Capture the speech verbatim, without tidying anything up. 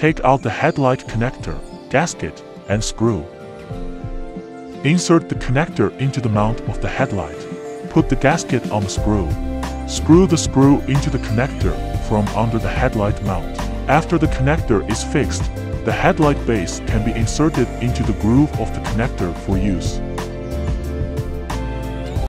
Take out the headlight connector, gasket, and screw. Insert the connector into the mount of the headlight. Put the gasket on the screw. Screw the screw into the connector from under the headlight mount. After the connector is fixed, the headlight base can be inserted into the groove of the connector for use.